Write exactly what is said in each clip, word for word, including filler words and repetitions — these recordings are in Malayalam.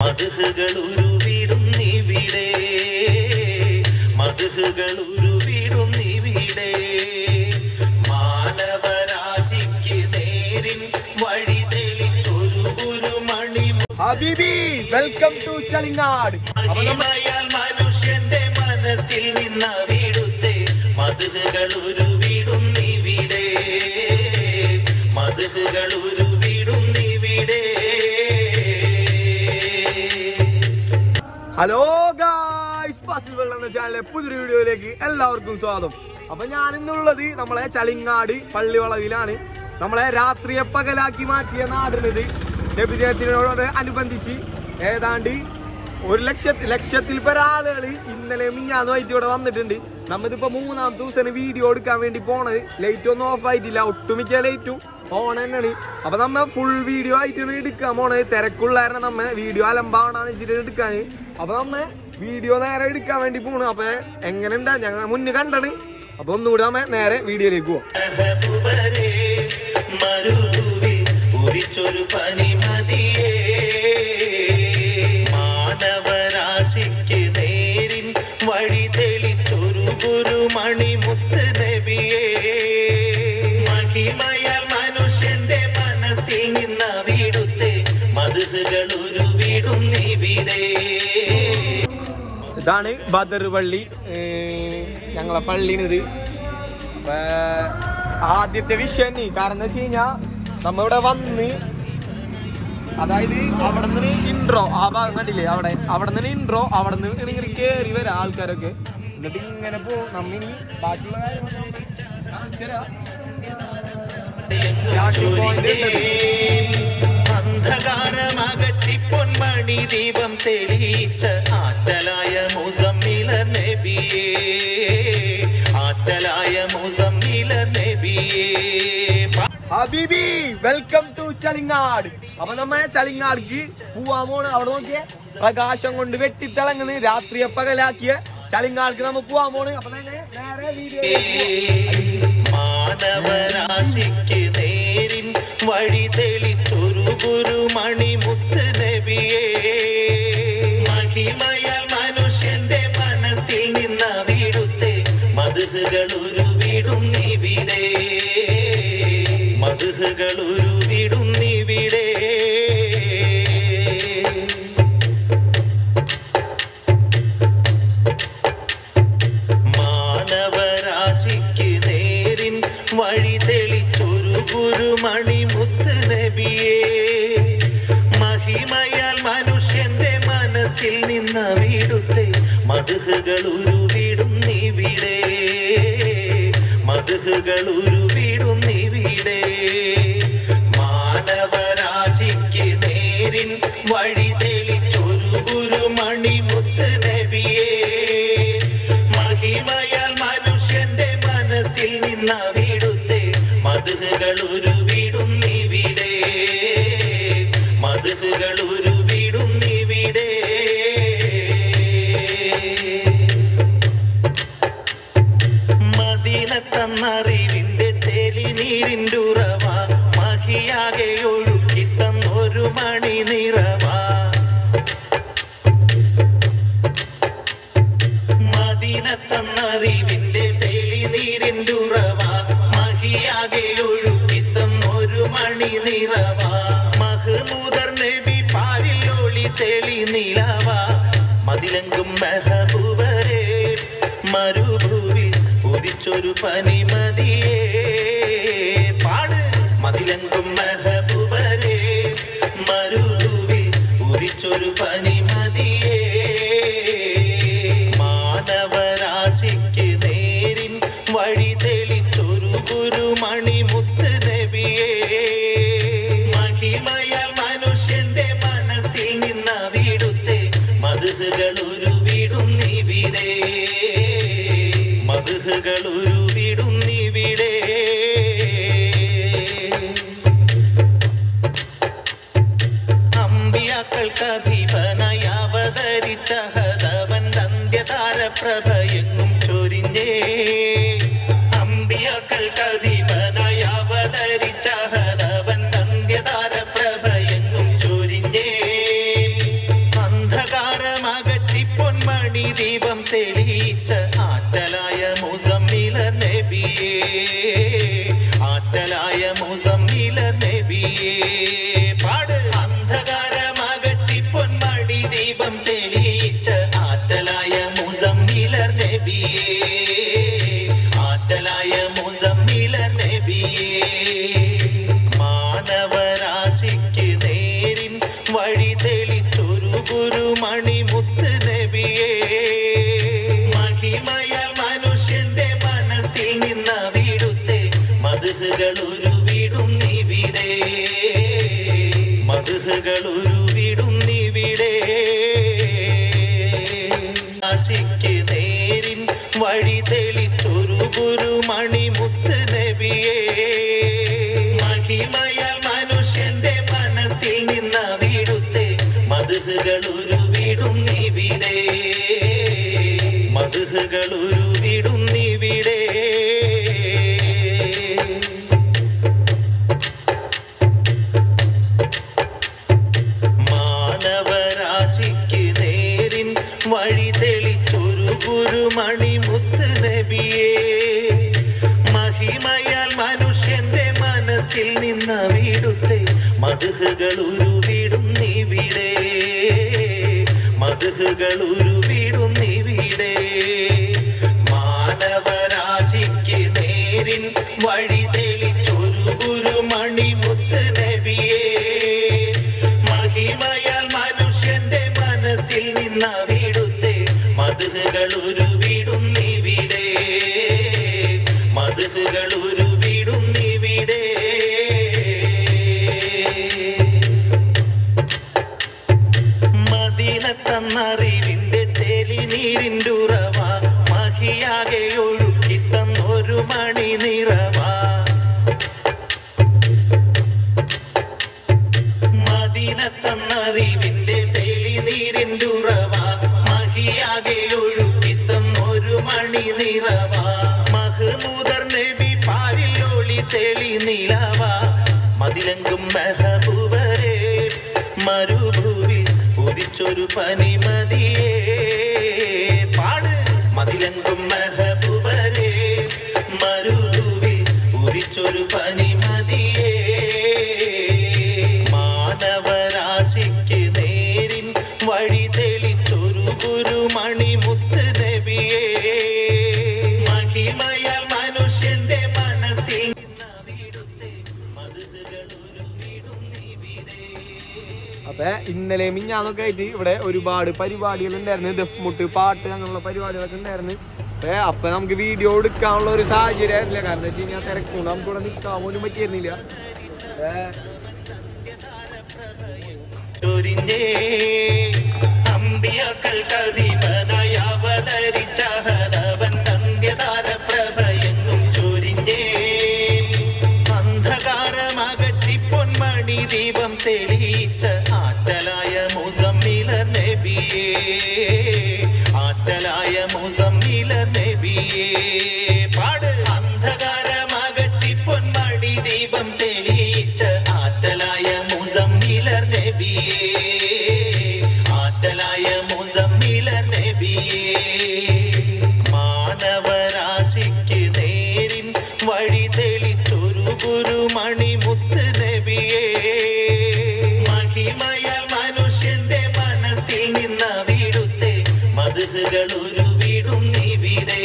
മധുഹുകൾ ഉരുവിടുന്നിവിടെ മധുഹുകൾ ഉരുവിടുന്നിവിടെ മാനവരാശിക്ക് നേരിൻ വഴി തെളിച്ചൊരു ഗുരുമണി ഹബീബി വെൽക്കം ടു ചളിങ്ങാട്. മഹിമയാൽ മനുഷ്യന്റെ മനസ്സിൽ നിന്ന വീടുത്തെ മധുഹുകൾ ഉരുവിടുന്നിവിടെ മധുഹുകൾ ഉരുവിടുന്നിവിടെ. ഹലോ ഗായ്സ്, പാസിൽ വെള്ളം എന്ന ചാനലിലെ പുതിയൊരു വീഡിയോയിലേക്ക് എല്ലാവർക്കും സ്വാഗതം. അപ്പൊ ഞാൻ ഇന്നുള്ളത് നമ്മളെ ചളിങ്ങാട് പള്ളിവളവിലാണ്. നമ്മളെ രാത്രിയെ പകലാക്കി മാറ്റിയ നാടിനത് നബിദിനത്തിനോട് അനുബന്ധിച്ച് ഏതാണ്ട് ഒരു ലക്ഷത്തി ലക്ഷത്തിൽ പല ആളുകൾ ഇന്നലെ മിഞ്ഞാന്നുമായിട്ട് ഇവിടെ വന്നിട്ടുണ്ട്. നമ്മളിപ്പോ മൂന്നാം ദിവസം വീഡിയോ എടുക്കാൻ വേണ്ടി പോണത്. ലൈറ്റ് ഒന്നും ഓഫ് ആയിട്ടില്ല, ഒട്ടുമിക്ക ലൈറ്റും ഓൺ തന്നെയാണ്. അപ്പൊ നമ്മ ഫുൾ വീഡിയോ ആയിട്ട് എടുക്കാൻ പോണത്. തിരക്കുള്ള കാരണം നമ്മ വീഡിയോ അലമ്പാവണമെന്ന് വെച്ചിട്ട് എടുക്കാൻ. അപ്പൊ നമ്മ വീഡിയോ നേരെ എടുക്കാൻ വേണ്ടി പോണു. അപ്പൊ എങ്ങനെ ഉണ്ടാ ഞങ്ങൾ മുന്നേ കണ്ടാണ്. അപ്പൊ ഒന്നുകൂടി നമ്മ നേരെ വീഡിയോയിലേക്ക് പോവാം. ഉദിച്ചൊരു പനിമതിയേ മാനവരാശിക്ക് നേരിൻ വഴി തെളിച്ചൊരു ഗുരുമണി മുത്ത് നബിയേ മഹിമയാൽ മനുഷ്യന്റെ മനസ്സിൽ നിന്ന വീടുത്തെ മധുഹുകൾ ഉരുവിടുന്നിവിടെ. ഇതാണ് ബദർ പള്ളി, ഞങ്ങളെ പള്ളിനത്. ആദ്യത്തെ വിഷയം കാരണം എന്താ വെച്ച് കഴിഞ്ഞാ നമ്മ ഇവിടെ വന്ന്, അതായത് അവിടെ നിന്ന് ഇൻട്രോ ആ ഭാഗം കണ്ടില്ലേ, അവിടെ അവിടെ നിന്ന് ഇൻട്രോ അവിടെ നിന്ന് ഇങ്ങനെ കേറി വരാം ആൾക്കാരൊക്കെ. എന്നിട്ട് ഇങ്ങനെ പോ നമ്മിനി ബാക്കിയുള്ള അന്ധകാരമകറ്റി പൊന്മണി ദീപം തെളിയിച്ച ആറ്റലായ മുസമ്മില നബിയേ ആറ്റലായ മുസമ്മില നബിയേ. ഹബീബി വെൽക്കം ടു ചളിങ്ങാട്. അപ്പൊ നമ്മ ചളിങ്ങാടിക്ക് പോവാൻ പോണ്. അവിടെ നോക്കിയ പ്രകാശം കൊണ്ട് വെട്ടിത്തിളങ്ങുന്ന രാത്രിയെ പകലാക്കിയ ചളിങ്ങാടിക്ക് നമ്മ പോവാൻ പോണ്. അപ്പൊ നേരെ വീഡിയോ. മാനവരാശിക്ക് നേരിൻ വഴി തെളിച്ചൊരു ഗുരുമണി മുത്ത് നബിയേ മഹിമയാൽ മനുഷ്യന്റെ മനസ്സിൽ നിന്ന വീടുത്തെ മധുഹുകൾ ഉരുവിടുന്നിവിടെ മധുഹുകൾ ഉരുവിടുന്നിവിടെ. മാനവരാശിക്ക് നേരിൻ വഴി തെളിച്ചൊരു ഗുരുമണി മുത്ത് നബിയേ മഹിമയാൽ മനുഷ്യന്റെ മനസ്സിൽ നിന്ന വീടുത്തെ മധുഹുകൾ ഉരുവിടുന്നിവിടെ മധുഹുകൾ ഉരുവിടുന്നിവിടെ. മാനവരാശിക്ക് നേരിൻ വഴി തെളിച്ചൊരു ഗുരുമണി മുത്ത് നബിയേ മഹിമയാൽ മനുഷ്യന്റെ മനസ്സിൽ നിന്ന വീടുത്തെ മധുഹുകൾ ഉരുവിടുന്നിവിടെ മധുഹുകൾ ഉരുവിടുന്നിവിടെ. മദീനത്തന്നറിവിന്റെ തെളിനീരിൻ്റെ ഉറവ മഹിയാകെ ഒഴുക്കി തന്നൊരു മണി നിറവ മദീനത്തന്നറിവിന്റെ തെളിനീരിൻ്റെ ഉറവ മഹിയാകെ ഒഴുക്കി തന്നൊരു മണി നിറവ മഹ്മൂദർ നബി പാരിൽ ഒളി തെളി നിലവ മതിലങ്കും മെഹബൂബരേ മരുഭൂവിൽ ഉദിച്ചൊരു പനിമതിയേ പാട് മതിലങ്കും മെഹബൂബരേ മരുഭൂവിൽ ഉദിച്ചൊരു പനിമതിയേ മാനവരാശിക്ക് നേരിൻ വഴി തെളിച്ചൊരു ഗുരുമണി മുത്ത് നബിയേ മഹിമയാൽ മനുഷ്യന്റെ മനസ്സിൽ നിന്ന വീടുത്തെ മധുഹുകൾ ഉരുവിടുന്നിവിടെ മധുഹുകൾ ഉരുവിടുന്നിവിടെ. അമ്പിയാക്കൾക്കധീപനായി അവതരിച്ച ഹദവന്റെ അന്ത്യതാരപ്രഭയെങ്ങും ചൊരിഞ്ഞേ അമ്പിയാക്കൾക്കധീപനായി അവതരിച്ച ഹദവന്റെ അന്ത്യതാരപ്രഭയെങ്ങും ചൊരിഞ്ഞേ മണിദീപം തെളിയിച്ച ആറ്റലായ മുസമ്മിലർ നബിയേ ആറ്റലായ മുസമ്മിലർ നബിയേ പാട് അന്ധകാരമകറ്റി പൊന്മണിദീപം തെളിയിച്ച ആറ്റലായ മുസമ്മിലർ നബിയേ ആറ്റലായ മുസമ്മിലർ നബിയേ മാനവരാശിക്ക് നേരിൻ വഴി തെളിച്ചൊരു ഗുരുമണിമുത്ത് നബിയേ മഹിമയാൽ മനുഷ്യന്റെ മനസ്സിൽ നിന്നവിടുത്തെ മദ്ഹുകൾ ഉരുവിടുന്നിവിടെ മദ്ഹുകൾ ഉരുവിടുന്നിവിടെ ആശിക്ക് നേരിൻ വഴി തെളിച്ചൊരു ഗുരുമണിമുത്ത് നബിയേ മഹിമയാൽ മനുഷ്യന്റെ മനസ്സിൽ നിന്നവിടുത്തെ മദ്ഹുകൾ ഉരുവിടുന്നിവിടെ മദ്ഹുകൾ ഉരുവിടുന്നിവിടെ മാനവരാശിക്ക് നേരിൻ വഴി തെളിച്ചൊരു ഗുരുമണിമുത്ത് നബിയേ മഹിമയാൽ മനുഷ്യന്റെ മനസ്സിൽ നിന്നവിടുത്തെ മദ്ഹുകൾ ഉരുവിടുന്നിവിടെ മദ്ഹുകൾ ഉരുവിടുന്നിവിടെ മാനവരാശിക്ക് നേരിൻ വഴി തെളിച്ചൊരു ഗുരുമണിമുത്ത് നബിയേ മഹിമയാൽ മനുഷ്യന്റെ മനസ്സിൽ നിന്നവിടുത്തെ മദ്ഹുകൾ ഉരുവിടുന്നിവിടെ മദ്ഹുകൾ ഉരുവിടുന്നിവിടെ മദീനത്തന്നറിവിന്റെ തെളിനീരിൻ്റെ ഉറവ മഹിയാകെ ഒഴുക്കി തന്നൊരു മണി നിറവ മദീനത്തന്നറിവിന്റെ തെളിനീരിൻ്റെ ഉറവ മഹിയാകെ ഒഴുക്കി തന്നൊരു മണി നിറവ മഹ്മൂദർ നബി പാരിൽ ഒളി തെളി നിലവ മതിലങ്കും മെഹബൂബരേ മരുഭൂവിൽ ഉദിച്ചൊരു പനിമതിയേ പാട് മതിലങ്കും മെഹബൂബരേ മരുഭൂവിൽ ഉദിച്ചൊരു പനിമതിയേ മാനവരാശിക്ക് നേരിൻ വഴി തെളിച്ചൊരു ഗുരുമണിമുത്ത് നബിയേ മഹിമയാൽ മനുഷ്യന്റെ മനസ്സിൽ നിന്നവിടുത്തെ മദ്ഹുകൾ ഉരുവിടുന്നിവിടെ. അപ്പൊ ഇന്നലെ മിഞ്ഞാന്നൊക്കെ ആയിട്ട് ഇവിടെ ഒരുപാട് പരിപാടികൾ ഉണ്ടായിരുന്നു, ദഫ്മുട്ട് പാട്ട് അങ്ങനെയുള്ള പരിപാടികളൊക്കെ ഉണ്ടായിരുന്നു. അപ്പൊ അപ്പൊ നമുക്ക് വീഡിയോ എടുക്കാനുള്ള ഒരു സാഹചര്യം ആയിരുന്നില്ല, കാരണം വെച്ച് കഴിഞ്ഞാൽ തിരക്കുണ്ട്, നമുക്ക് ഇവിടെ നിൽക്കാൻ പോലും പറ്റിയിരുന്നില്ല. അമ്പിയാക്കൾക്കധിപനായി അവതരിച്ച ഹദവൻ അന്ത്യതാരപ്രഭയെങ്ങും ചൊരിഞ്ഞേ അന്ധകാരമകറ്റി പൊന്മണി ദീപം തെളിയിച്ച ആറ്റലായ മുസമ്മിലർ നബിയേ ആറ്റലായ മുസമ്മിലർ നബിയേ പാട് അന്ധകാരമകറ്റി പൊന്മണി ദീപം തെളിയിച്ച ആറ്റലായ മുസമ്മിലർ നബിയേ ആറ്റലായ മുസമ്മിലർ നബിയേ മാനവരാശിക്ക് നേരിൻ വഴി തെളിച്ചൊരു ഗുരുമണിമുത്ത് നബിയേ മഹിമയാൽ മനുഷ്യന്റെ മനസ്സിൽ നിന്നവിടുത്തെ മദ്ഹുകൾ ഉരുവിടുന്നിവിടെ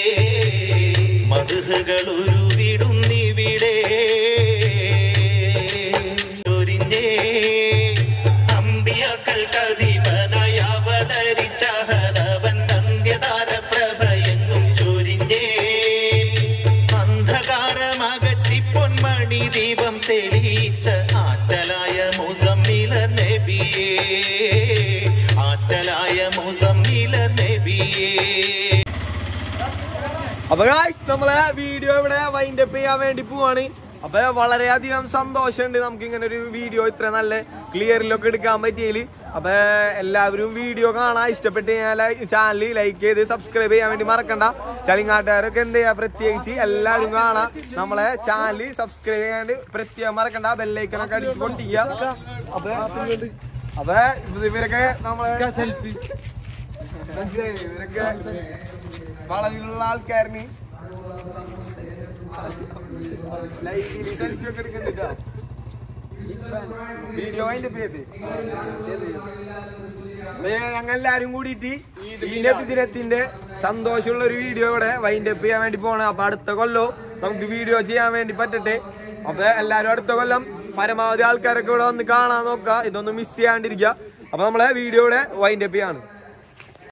മദ്ഹുകൾ ഉരുവിടുന്നിവിടെ അമ്പിയാക്കൾക്കധിപനായി അവതരിച്ച ഹദവൻ അന്ത്യതാരപ്രഭയെങ്ങും ചൊരിഞ്ഞേ അന്ധകാരമകറ്റി പൊന്മണി ദീപം തെളിയിച്ച ആറ്റലായ മുസമ്മിലർ നബിയേ ആറ്റലായ മുസമ്മിലർ നബിയേ. അപ്പൊ നമ്മളെ വീഡിയോ ഇവിടെ വൈൻഡപ്പ് ചെയ്യാൻ വേണ്ടി പോവാണ്. അപ്പൊ വളരെയധികം സന്തോഷമുണ്ട് നമുക്ക് ഇങ്ങനെ ഒരു വീഡിയോ ഇത്ര നല്ല ക്ലിയറിലൊക്കെ എടുക്കാൻ പറ്റിയതിൽ. അപ്പൊ എല്ലാവരും വീഡിയോ കാണാൻ ഇഷ്ടപ്പെട്ട് കഴിഞ്ഞാൽ ചാനൽ ലൈക്ക് ചെയ്ത് സബ്സ്ക്രൈബ് ചെയ്യാൻ വേണ്ടി മറക്കണ്ട. ചളിങ്ങാട്ടുകാരൊക്കെ എന്ത് ചെയ്യാ, പ്രത്യേകിച്ച് എല്ലാവരും കാണാം, നമ്മളെ ചാനൽ സബ്സ്ക്രൈബ് ചെയ്യാണ്ട് പ്രത്യേകം മറക്കണ്ട, ബെല്ലൈക്കനൊക്കെ അടിച്ച് പൊട്ടിക്കുക. അപ്പൊ അപ്പൊ ഇവരൊക്കെ നമ്മളെ സെൽഫി മനസ്സിലായി ഇവരൊക്കെ വളവിലുള്ള ആൾക്കാരന് ലൈവില് സെൽഫി ഒക്കെ എടുക്കുന്നുണ്ടോ വീഡിയോ അതിന്റെ പേര് ഞങ്ങൾ എല്ലാരും കൂടിയിട്ട് ഈ നബിദിനത്തിന്റെ സന്തോഷമുള്ള ഒരു വീഡിയോ ഇവിടെ വൈൻഡപ്പ് ചെയ്യാൻ വേണ്ടി പോണേ. അപ്പൊ അടുത്ത കൊല്ലം നമുക്ക് വീഡിയോ ചെയ്യാൻ വേണ്ടി പറ്റട്ടെ. അപ്പൊ എല്ലാരും അടുത്ത കൊല്ലം പരമാവധി ആൾക്കാരൊക്കെ ഇവിടെ വന്ന് കാണാൻ നോക്കുക, ഇതൊന്നും മിസ് ചെയ്യാണ്ടിരിക്കുക. അപ്പൊ നമ്മളെ വീഡിയോ ഇവിടെ വൈൻഡപ്പ് ചെയ്യാണ്.